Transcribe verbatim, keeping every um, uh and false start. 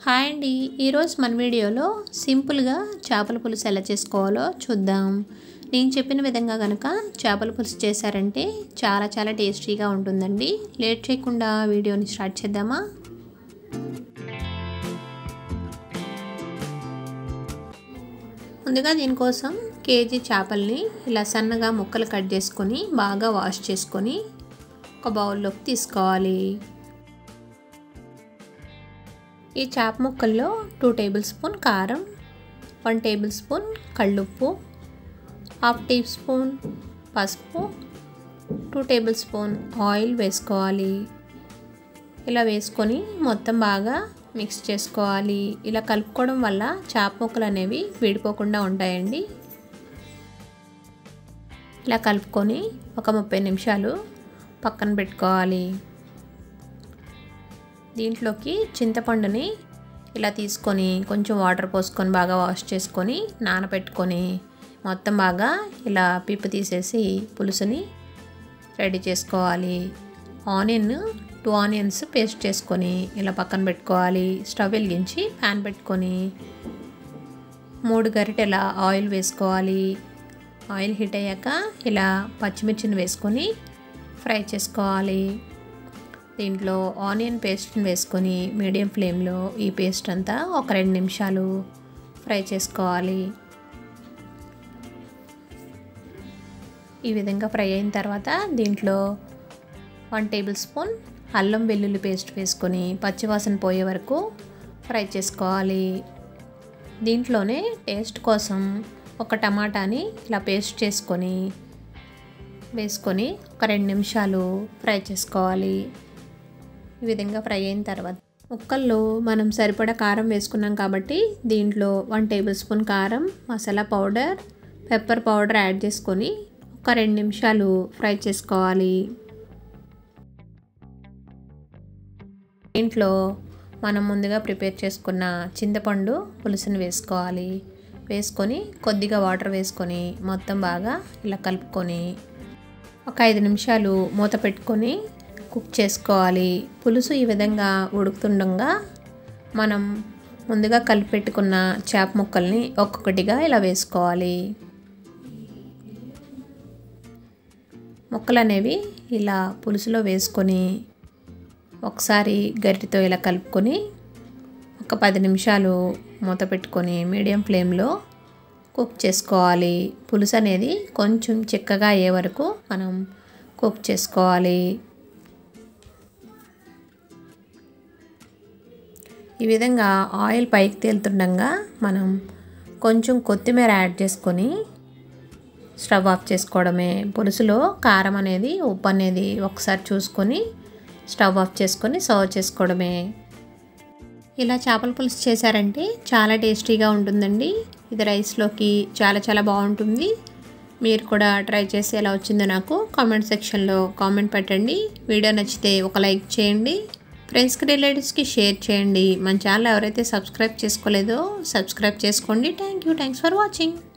Hi అండి, ఈరోజు మన వీడియోలో సింపుల్గా చేపల పులుసు ఎలా చేసుకోవాలో చూద్దాం. నేను చెప్పిన విధంగా కనుక చేపల పులుసు చేశారంటే చాలా చాలా టేస్టీగా ఉంటుందండి. లేట్ చేయకుండా వీడియోని స్టార్ట్ చేద్దామా? ముందుగా దీనికోసం కేజీ చేపల్ని ఇలా సన్నగా ముక్కలు కట్ చేసుకొని బాగా వాష్ చేసుకొని ఒక బౌల్లోకి తీసుకోవాలి. ఈ చేప ముక్కల్లో టూ టేబుల్ స్పూన్ కారం, వన్ టేబుల్ స్పూన్ కళ్ళుప్పు, హాఫ్ టీ స్పూన్ పసుపు, టూ టేబుల్ స్పూన్ ఆయిల్ వేసుకోవాలి. ఇలా వేసుకొని మొత్తం బాగా మిక్స్ చేసుకోవాలి. ఇలా కలుపుకోవడం వల్ల చేప ముక్కలు అనేవి విడిపోకుండా ఉంటాయండి. ఇలా కలుపుకొని ఒక ముప్పై నిమిషాలు పక్కన పెట్టుకోవాలి. దీంట్లోకి చింతపండుని ఇలా తీసుకొని కొంచెం వాటర్ పోసుకొని బాగా వాష్ చేసుకొని నానబెట్టుకొని మొత్తం బాగా ఇలా పిప్పు తీసేసి పులుసుని రెడీ చేసుకోవాలి. ఆనియన్ టూ ఆనియన్స్ పేస్ట్ చేసుకొని ఇలా పక్కన పెట్టుకోవాలి. స్టవ్ వెలిగించి ప్యాన్ పెట్టుకొని మూడు గరిటెల ఆయిల్ వేసుకోవాలి. ఆయిల్ హీట్ అయ్యాక ఇలా పచ్చిమిర్చిని వేసుకొని ఫ్రై చేసుకోవాలి. దీంట్లో ఆనియన్ పేస్ట్ని వేసుకొని మీడియం ఫ్లేమ్లో ఈ పేస్ట్ అంతా ఒక రెండు నిమిషాలు ఫ్రై చేసుకోవాలి. ఈ విధంగా ఫ్రై అయిన తర్వాత దీంట్లో వన్ టేబుల్ స్పూన్ అల్లం వెల్లుల్లి పేస్ట్ వేసుకొని పచ్చివాసన పోయే వరకు ఫ్రై చేసుకోవాలి. దీంట్లోనే టేస్ట్ కోసం ఒక టమాటాని ఇలా పేస్ట్ చేసుకొని వేసుకొని ఒక రెండు నిమిషాలు ఫ్రై చేసుకోవాలి. ఈ విధంగా ఫ్రై అయిన తర్వాత ముక్కల్లో మనం సరిపడా కారం వేసుకున్నాం కాబట్టి దీంట్లో వన్ టేబుల్ స్పూన్ కారం, masala powder, pepper powder add చేసుకొని ఒక రెండు నిమిషాలు ఫ్రై చేసుకోవాలి. దీంట్లో మనం ముందుగా ప్రిపేర్ చేసుకున్న చింతపండు పులుసుని వేసుకోవాలి. వేసుకొని కొద్దిగా వాటర్ వేసుకొని మొత్తం బాగా ఇలా కలుపుకొని ఒక ఐదు నిమిషాలు మూత పెట్టుకొని కుక్ చేసుకోవాలి. పులుసు ఈ విధంగా ఉడుకుతుండగా మనం ముందుగా కలిపి పెట్టుకున్న చేప ముక్కల్ని ఒక్కొక్కటిగా ఇలా వేసుకోవాలి. ముక్కలు అనేవి ఇలా పులుసులో వేసుకొని ఒకసారి గరిటెతో ఇలా కలుపుకొని ఒక పది నిమిషాలు మూత పెట్టుకొని మీడియం ఫ్లేమ్లో కుక్ చేసుకోవాలి. పులుసు అనేది కొంచెం చిక్కగా అయ్యే వరకు మనం కుక్ చేసుకోవాలి. ఈ విధంగా ఆయిల్ పైకి తేలుతుండగా మనం కొంచెం కొత్తిమీర యాడ్ చేసుకొని స్టవ్ ఆఫ్ చేసుకోవడమే. పులుసులో కారం అనేది ఉప్పు అనేది ఒకసారి చూసుకొని స్టవ్ ఆఫ్ చేసుకొని సర్వ్ చేసుకోవడమే. ఇలా చేపల పులుసు చేశారంటే చాలా టేస్టీగా ఉంటుందండి. ఇది రైస్లోకి చాలా చాలా బాగుంటుంది. మీరు కూడా ట్రై చేసి ఎలా వచ్చిందో నాకు కామెంట్ సెక్షన్లో కామెంట్ పెట్టండి. వీడియో నచ్చితే ఒక లైక్ చేయండి. ఫ్రెండ్స్కి రిలేటివ్స్కి షేర్ చేయండి. మన ఛానల్ ఎవరైతే సబ్స్క్రైబ్ చేసుకోలేదో సబ్స్క్రైబ్ చేసుకోండి. Thank you thanks for watching.